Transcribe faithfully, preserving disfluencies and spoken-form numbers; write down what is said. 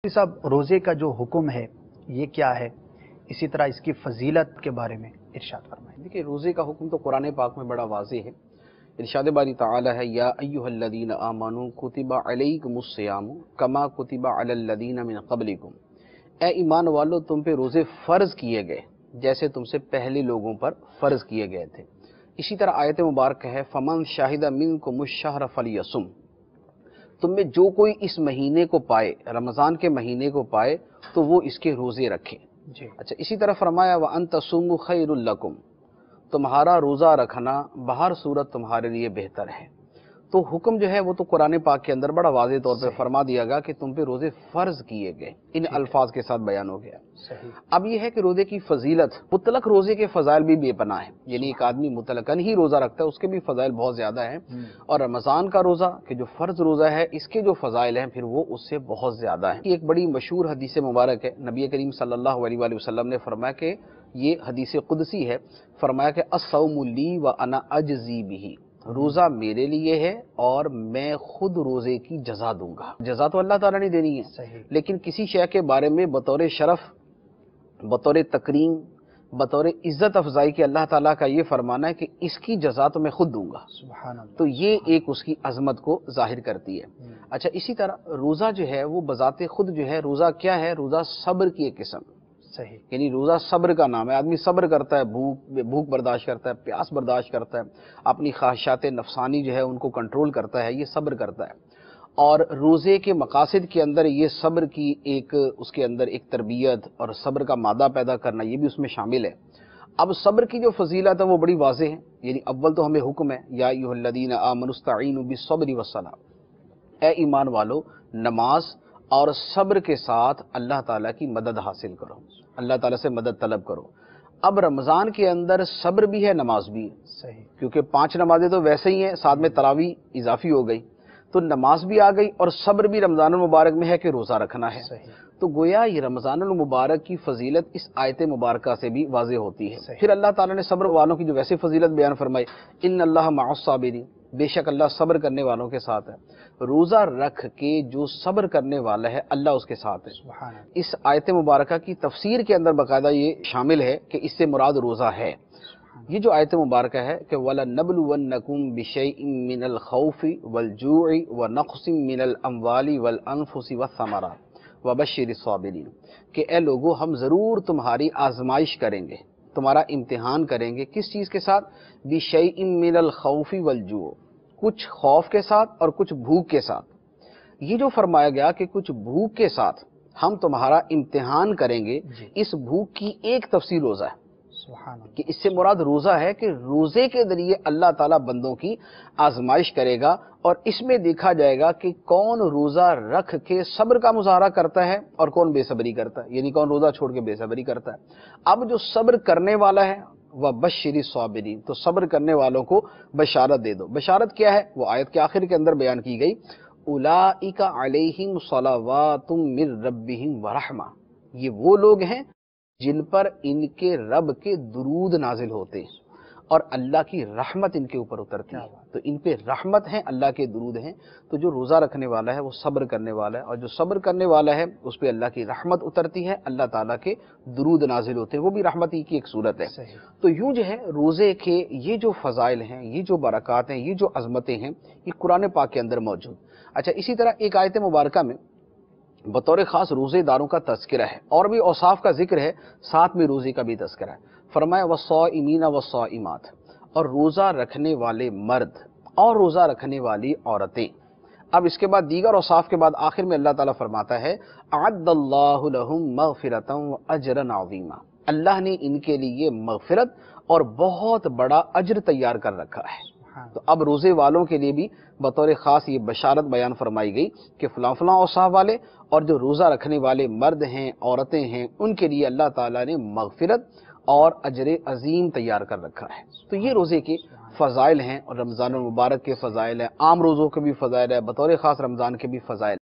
साहब, रोज़े का जो हुक्म है ये क्या है, इसी तरह इसकी फजीलत के बारे में इरशाद फरमाएं। देखिए, रोज़े का हुक्म तो कुरान पाक में बड़ा वाज़ेह है। इरशाद बारी ताला है, या अय्युहल्लज़ीना आमनू कुतिबा अलैकुमुस्सियामु कमा कुतिबा अलल्लज़ीना मिन क़ब्लिकुम। ए ईमान वालो, तुम पे रोज़े फ़र्ज़ किए गए जैसे तुमसे पहले लोगों पर फ़र्ज़ किए गए थे। इसी तरह आयत मुबारक है, फ़मन शाहिदा मिनकुमुश्शहर फ़लियसुम। तुम में जो कोई इस महीने को पाए, रमज़ान के महीने को पाए, तो वो इसके रोज़े रखे। जी। अच्छा, इसी तरह फरमाया, व अन तसूमु खैरुल लकुम, तुम्हारा रोज़ा रखना बहर सूरत तुम्हारे लिए बेहतर है। तो हुक्म जो है वो तो कुरान पाक के अंदर बड़ा वाज़ेह तौर पे फरमा दिया गया कि तुम पे रोज़े फ़र्ज़ किए गए, इन अल्फाज के साथ बयान हो गया। सही। अब यह है कि रोज़े की फजीलत, मुतलक रोज़े के फ़ज़ाइल भी बेपनाह है। यानी एक आदमी मुतलकन ही रोज़ा रखता है, उसके भी फ़ज़ाइल बहुत ज़्यादा हैं, और रमज़ान का रोज़ा कि जो फ़र्ज़ रोज़ा है, इसके जो फ़ज़ाइल हैं फिर वो उससे बहुत ज़्यादा हैं। एक बड़ी मशहूर हदीस मुबारक है, नबी करीम सल्लल्लाहु अलैहि वसल्लम ने फरमाया कि ये हदीस कुदसी है, फरमाया कि अस्सौमु ली व अना अजज़ी बिही, रोज़ा मेरे लिए है और मैं खुद रोज़े की जज़ा दूंगा। जज़ा तो अल्लाह ताला ने देनी है, सही। लेकिन किसी शय के बारे में बतौर शरफ, बतौर तकरीम, बतौर इज़्ज़त अफजाई के अल्लाह ताला का ये फरमाना है कि इसकी जज़ा तो मैं खुद दूंगा। सुभान अल्लाह। तो ये एक उसकी अजमत को जाहिर करती है। अच्छा, इसी तरह रोज़ा जो है वो बजाते खुद जो है, रोज़ा क्या है, रोज़ा सब्र की एक किस्म। सही। यानी रोज़ा सब्र का नाम है। आदमी सब्र करता है, भूख भूख बर्दाश्त करता है, प्यास बर्दाश्त करता है, अपनी ख्वाहिशात नफसानी जो है उनको कंट्रोल करता है, ये सब्र करता है। और रोज़े के मकासद के अंदर ये सब्र की एक, उसके अंदर एक तरबियत और सब्र का मादा पैदा करना, ये भी उसमें शामिल है। अब सब्र की जो फजीलत है वो बड़ी वाज़ेह है। यानी अव्वल तो हमें हुक्म है, या अय्युहल्लज़ीना आमनू इस्तईनु बिस्सब्रि वस्सलाह, ए ईमान वालो, नमाज और सब्र के साथ अल्लाह ताला की मदद हासिल करो, अल्लाह ताला से मदद तलब करो। अब रमज़ान के अंदर सब्र भी है, नमाज भी है। सही। क्योंकि पांच नमाजें तो वैसे ही हैं, साथ में तरावी इजाफी हो गई, तो नमाज भी आ गई और सब्र भी रमज़ान मुबारक में है कि रोज़ा रखना है। सही। तो गोया ये रमज़ान मुबारक की फजीलत इस आयत मुबारक से भी वाज़ेह होती है। फिर अल्लाह ताला ने सब्र वालों की जो वैसे फजीलत बयान फरमाई, इन्न अल्लाह मअस साबिरीन, बेशक अल्लाह सब्र करने वालों के साथ है। रोज़ा रख के जो सब्र करने वाला है, अल्लाह उसके साथ है। सुभान अल्लाह। इस आयत मुबारक की तफसीर के अंदर बाकायदा ये शामिल है कि इससे मुराद रोज़ा है। ये जो आयत मुबारक है कि वला नबलुवन्नकुम बिशैइन मिनल खौफि वल जूइ व नक़सिम मिनल अमवाली वल अनफुसि वस्समरात वबश्शिरिस साबिरीन, कि ए लोगो, हम ज़रूर तुम्हारी आजमाइश करेंगे, तुम्हारा इम्तिहान करेंगे। किस चीज़ के साथ? बिशैइन मिनल खौफि वल जू, कुछ खौफ के साथ और कुछ भूख के साथ। ये जो फरमाया गया कि कुछ भूख के साथ हम तुम्हारा इम्तिहान करेंगे, इस भूख की एक तफसीर रोज़ा है कि इससे मुराद रोज़ा है कि रोज़े के जरिए अल्लाह ताला बंदों की आजमाइश करेगा, और इसमें देखा जाएगा कि कौन रोज़ा रख के सब्र का मुजाहरा करता है और कौन बेसब्री करता है, यानी कौन रोज़ा छोड़ के बेसब्री करता है। अब जो सब्र करने वाला है वह बश्शिरी साबिरीन, तो सब्र करने वालों को बशारत दे दो। बशारत क्या है वो आयत के आखिर के अंदर बयान की गई, उलाइका अलैहिम सलावातुम मिर रब्बिहिम व रहमा, ये वो लोग हैं जिन पर इनके रब के दुरूद नाजिल होते और अल्लाह की रहमत इनके ऊपर उतरती है। तो इन पे रहमत है, अल्लाह के दुरूद हैं। तो जो रोज़ा रखने वाला है वो सब्र करने वाला है, और जो सब्र करने वाला है उस पे अल्लाह की रहमत उतरती है, अल्लाह ताला के दुरूद नाजिल होते हैं, वो भी रहमत ही की एक सूरत है। तो यूँ जो है रोज़े के ये जो फ़ज़ाइल हैं, ये जो बरक़ात हैं, ये जो अज़मतें हैं, ये कुरान पाक के अंदर मौजूद। अच्छा, इसी तरह एक आयत मुबारका में बतौर ख़ास रोज़ेदारों का तज़किरा है, और भी औसाफ का जिक्र है, साथ में रोज़े का भी तज़किरा है। फरमाया वस्साइमीना वस्साइमात, और रोज़ा रखने वाले मर्द और रोज़ा रखने वाली औरतें। अब इसके बाद दीगर औसाफ के बाद आखिर में अल्लाह ताला फरमाता है, अअद्दल्लाहु लहुम मग़फ़िरतन व अजरन अज़ीमा, अल्लाह ने इनके लिए मग़फ़िरत और बहुत बड़ा अजर तैयार कर रखा है। तो अब रोज़े वालों के लिए भी बतौर ख़ास ये बशारत बयान फरमाई गई कि फ़लाँ फ़लाँ औसाफ वाले और जो रोज़ा रखने वाले मर्द हैं, औरतें हैं, उनके लिए अल्लाह ताला ने मग़फ़िरत और अजर अज़ीम तैयार कर रखा है। तो ये रोज़े के फ़ज़ाइल हैं, और रमज़ान मुबारक के फ़ज़ाइल हैं, आम रोज़ों के भी फ़ज़ाइल है, बतौर ख़ास रमज़ान के भी फ़ज़ाइल।